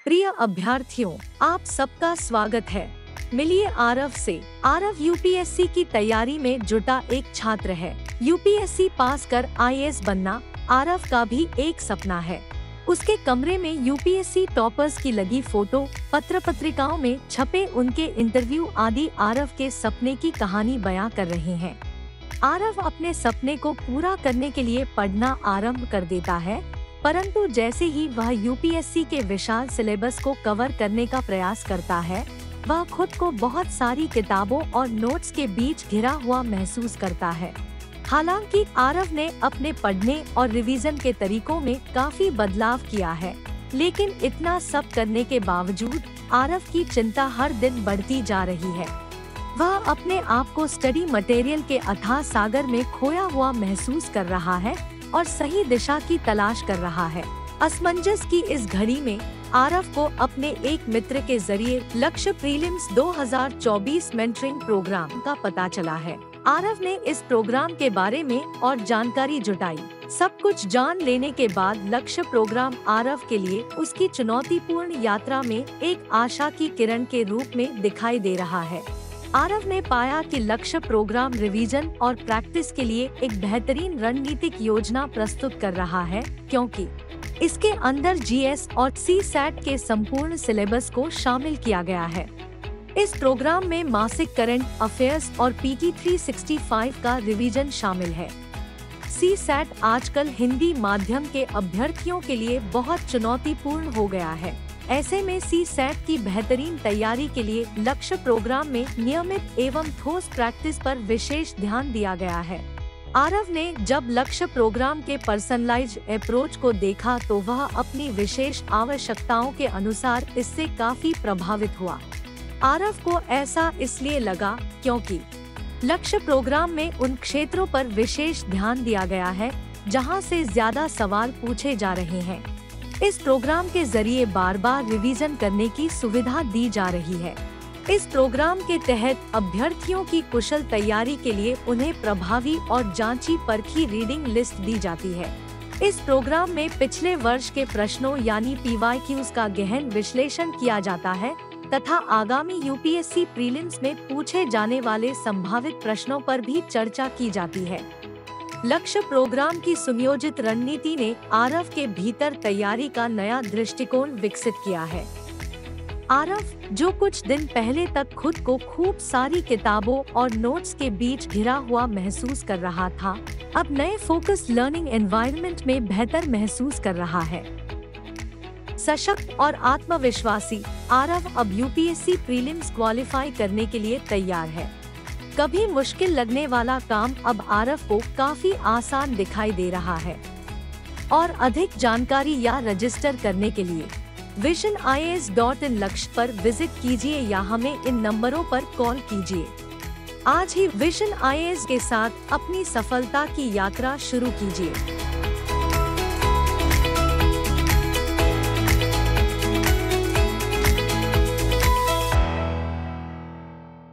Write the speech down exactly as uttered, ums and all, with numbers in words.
प्रिय अभ्यर्थियों, आप सबका स्वागत है। मिलिए आरव से। आरव यूपीएससी की तैयारी में जुटा एक छात्र है। यूपीएससी पास कर आईएएस बनना आरव का भी एक सपना है। उसके कमरे में यूपीएससी टॉपर्स की लगी फोटो, पत्र पत्रिकाओं में छपे उनके इंटरव्यू आदि आरव के सपने की कहानी बयां कर रहे हैं। आरव अपने सपने को पूरा करने के लिए पढ़ना आरंभ कर देता है, परंतु जैसे ही वह यूपीएससी के विशाल सिलेबस को कवर करने का प्रयास करता है, वह खुद को बहुत सारी किताबों और नोट्स के बीच घिरा हुआ महसूस करता है। हालांकि आरव ने अपने पढ़ने और रिवीजन के तरीकों में काफी बदलाव किया है, लेकिन इतना सब करने के बावजूद आरव की चिंता हर दिन बढ़ती जा रही है। वह अपने आप को स्टडी मटेरियल के अथाह सागर में खोया हुआ महसूस कर रहा है और सही दिशा की तलाश कर रहा है। असमंजस की इस घड़ी में आरव को अपने एक मित्र के जरिए लक्ष्य प्रीलिम्स दो हज़ार चौबीस मेंटरिंग प्रोग्राम का पता चला है। आरव ने इस प्रोग्राम के बारे में और जानकारी जुटाई। सब कुछ जान लेने के बाद लक्ष्य प्रोग्राम आरव के लिए उसकी चुनौतीपूर्ण यात्रा में एक आशा की किरण के रूप में दिखाई दे रहा है। आरव ने पाया कि लक्ष्य प्रोग्राम रिवीजन और प्रैक्टिस के लिए एक बेहतरीन रणनीतिक योजना प्रस्तुत कर रहा है, क्योंकि इसके अंदर जीएस और सी सैट के संपूर्ण सिलेबस को शामिल किया गया है। इस प्रोग्राम में मासिक करंट अफेयर्स और पीटी तीन सौ पैंसठ का रिवीजन शामिल है। सी सैट आजकल हिंदी माध्यम के अभ्यर्थियों के लिए बहुत चुनौतीपूर्ण हो गया है। ऐसे में सी सैट की बेहतरीन तैयारी के लिए लक्ष्य प्रोग्राम में नियमित एवं ठोस प्रैक्टिस पर विशेष ध्यान दिया गया है। आरव ने जब लक्ष्य प्रोग्राम के पर्सनलाइज्ड अप्रोच को देखा तो वह अपनी विशेष आवश्यकताओं के अनुसार इससे काफी प्रभावित हुआ। आरव को ऐसा इसलिए लगा क्योंकि लक्ष्य प्रोग्राम में उन क्षेत्रों पर विशेष ध्यान दिया गया है जहां से ज्यादा सवाल पूछे जा रहे हैं। इस प्रोग्राम के जरिए बार बार रिवीजन करने की सुविधा दी जा रही है। इस प्रोग्राम के तहत अभ्यर्थियों की कुशल तैयारी के लिए उन्हें प्रभावी और जांची परखी रीडिंग लिस्ट दी जाती है। इस प्रोग्राम में पिछले वर्ष के प्रश्नों यानी पीवाईक्यूज का गहन विश्लेषण किया जाता है तथा आगामी यूपीएससी प्रीलिम्स में पूछे जाने वाले संभावित प्रश्नों पर भी चर्चा की जाती है। लक्ष्य प्रोग्राम की सुनियोजित रणनीति ने आरव के भीतर तैयारी का नया दृष्टिकोण विकसित किया है। आरव, जो कुछ दिन पहले तक खुद को खूब सारी किताबों और नोट्स के बीच घिरा हुआ महसूस कर रहा था, अब नए फोकस लर्निंग एनवायरनमेंट में बेहतर महसूस कर रहा है। सशक्त और आत्मविश्वासी आरव अब यूपीएससी प्रीलिम्स क्वालिफाई करने के लिए तैयार है। कभी मुश्किल लगने वाला काम अब आरव को काफी आसान दिखाई दे रहा है। और अधिक जानकारी या रजिस्टर करने के लिए Vision I A S dot in लक्ष्य पर विजिट कीजिए या हमें इन नंबरों पर कॉल कीजिए। आज ही विजन आई ए एस के साथ अपनी सफलता की यात्रा शुरू कीजिए।